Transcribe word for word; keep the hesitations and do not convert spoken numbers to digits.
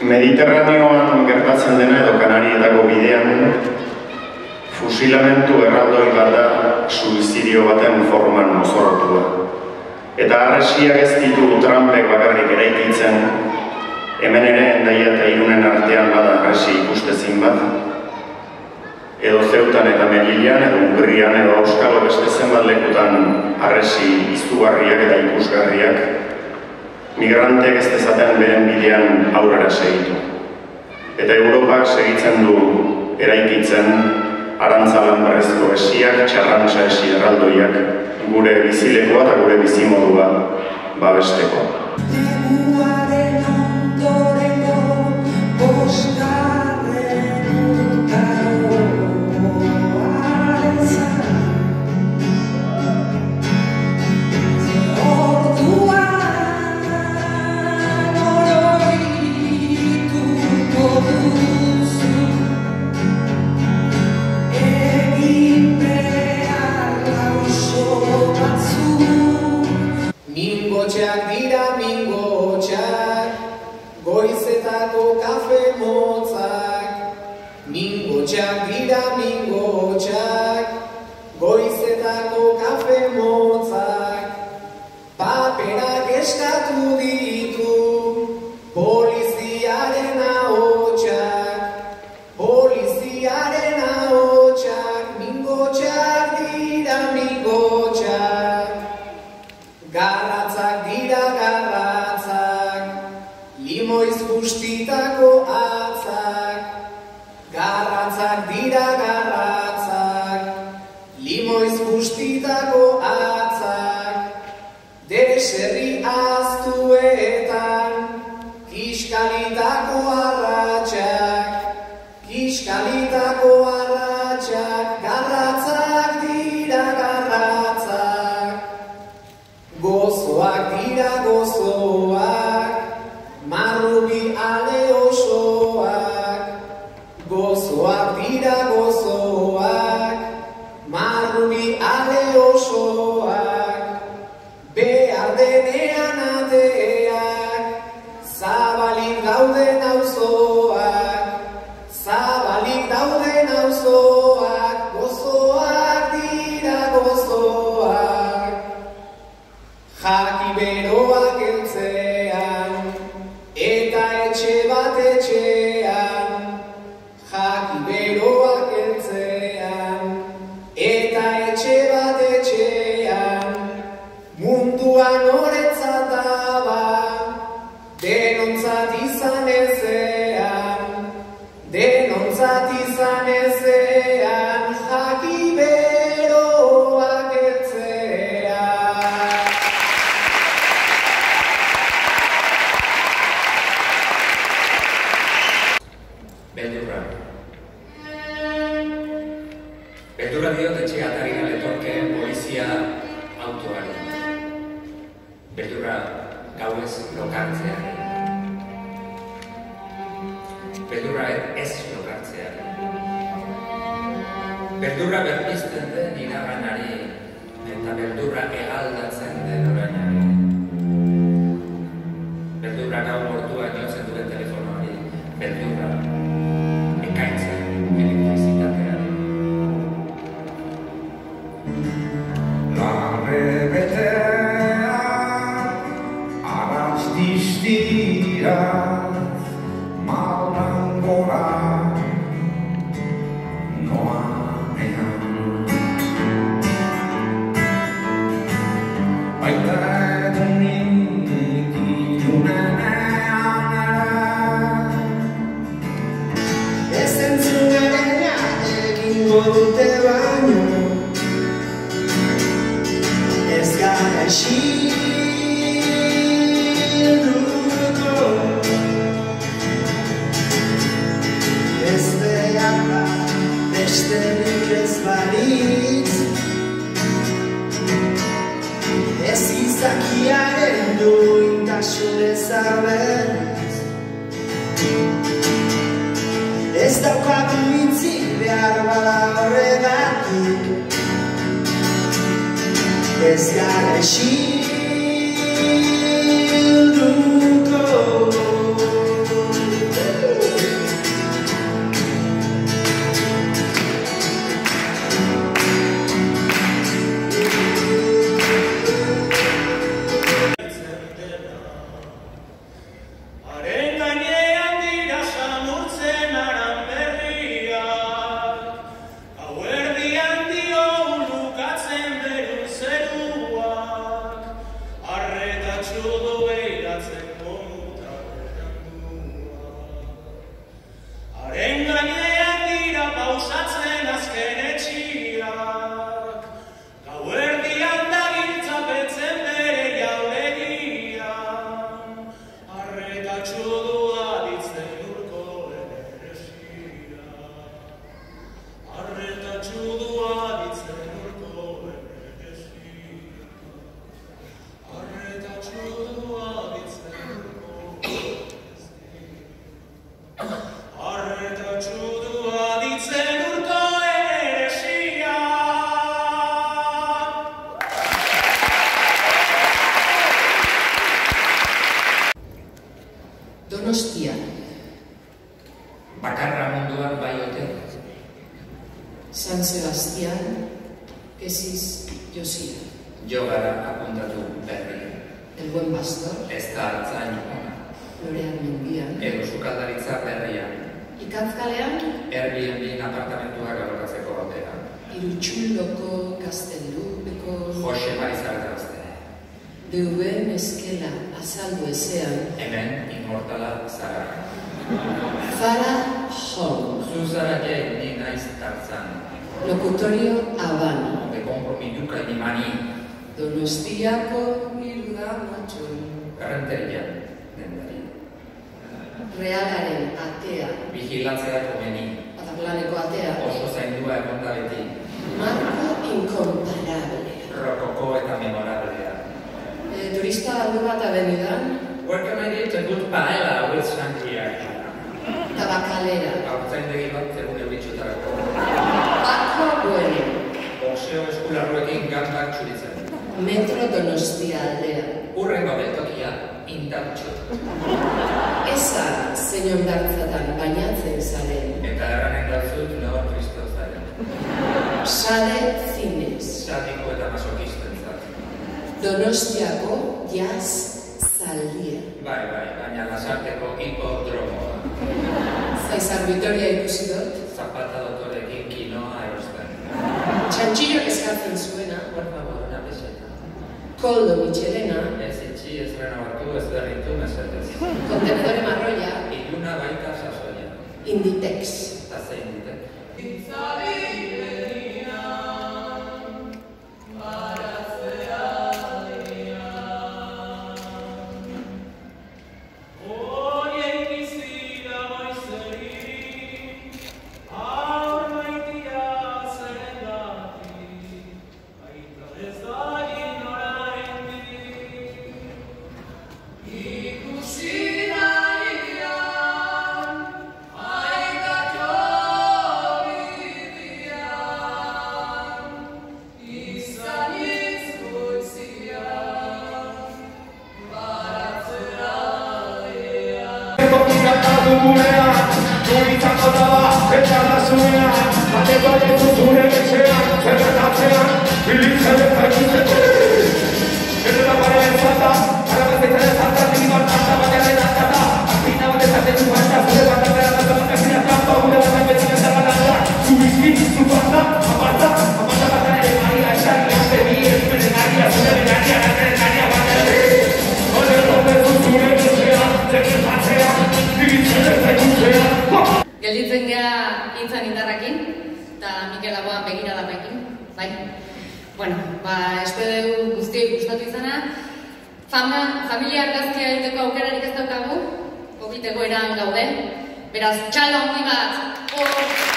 Mediterraneoan gertatzen dena edo Kanarietako bidean fusilamentu erraldoi bat da suizidio baten forman mozorrotua. Eta harresiak ez ditu Trumpek bakarrik eraikitzen, hemen ere Hendaia eta Irunen artean bada harresi ikustezin bat, edo Zeutan eta Melillan, edo Hungrian, edo Euskalo beste zenbat lekutan harresi izugarriak eta ikusgarriak, migrantek ez dezaten beren bidean aurrera segitu. Eta Europak segitzen du eraikitzen arantzalan berrezko esiak, txarrantza esi erraldoiak, gure bizilekoa eta gure bizimodua babesteko. Mingotxak dira mingotxak, goizetako kafe motzak. Mingotxak dira mingotxak, goizetako kafe motzak. Paperak eskatu ditu, poliziaren ahotsak. Poliziaren ahotsak, mingotxak dira mingotxak. Garratzak dira garratzak, limoiz bustitako atzak. Garratzak dira garratzak, limoiz bustitako atzak. Deserri aztuetan, kiskalitako arratxak. Kiskalitako arratxak, garratzak dira garratzak. Gozoak dira gozoak, marrubi ale osoak. Gozoak dira gozoak, marrubi ale osoak. Behar denean ateak, zabalik dauden auzoak. Zabalik dauden auzoak, gozoak dira gozoak. Jaki beroak eltzean, eta etxe bat etxean. Jaki beroak eltzean, eta etxe bat etxean. Munduan noretzataba, denontzat izan ezean. Denontzat izan ezean, jaki beroak eltzean. Beldurra. Beldurra diot etxe atari galetorkeen polizia autoari. Beldurra gauez lokartzeari. Beldurra ez lokartzeari. Beldurra berpizten den iraganari eta beldurra egaldatzen den orainari. Beldurra gau mortua jotzen duen telefonoari. Beldurra ekaitzen elektrizitateari. Larre betea, arantz distira, maldan gora, noanean. Baita egunik ilunenean ere, Ez entzungarena egingo dute baino, ez gara isilduko. Ez behar besterik ez balitz, ez izakiaren duintasunez abertz. Ez daukagu itzi behar bada horregatik, ez gara isilduko. Donostia. Bakarra munduan bai ote. San Sebastián, Kesis, Josia. Jogara apuntatu berri. El Buen Pastor. Ez da hartzain ona. Lorean mendian. Edo sukaldaritza berrian. Ikatzkalean. Airbnb apartamentuak alokatzeko batera. Irutxuldoko Gaztelupeko. Jose Marizaldarazte. Deuben eskela azaldu ezean. Hemen inmortala zara. Zara Holm. Zu zara je ni naiz tartzan. Locutorio Habano. De kompromiduka nimani. Donostiako Mirda Matxon. Garranteria dendari. Realaren atea. Vigilatzea komeni. Ataplaneko atea. Oso zaindua egon da beti. Marco incomparable. Rokoko eta memorablea. Eh, turista aldu bat abenidan. Where can I get a good paella with sangria? Tabakalera. Haurtzaindegi bat zegoen euritxutarako. Paco Bueno. Boxeo eskularruekin gandak txuritzen. Metro Donostia aldea. Urrengo beltokia, indartxo. Eza zein ondartzatan bainatzen zaren. Eta erranen gauzut nor Kristo zaren. Sade Zinez. Sadiko eta masokisten zat. Donostiako jazz zaldia. Bai, bai, baina lasarteko hipodromoa. Zaizar Vitoria ikusi dut. Zapata dotorekin kinoa erosten. Txantxilloak eskatzen zuena. Por favor, una peseta. Koldo Michelena. Ez itxi, ez renovatu, ez berritu, mesedez. Contenedore Marroia. Iluna baita sasoia. Inditex. Eta zein ditek. Gelditzen geha hitzan indarrakin, eta Mikel Laboan begirada baikin, bai? Bueno, ba, espero dugu guztioi gustatu izana. Fama, familia argazkia egiteko aukerarik ez daukagu, COVID egoeran gaude. Beraz, txalo handi bat!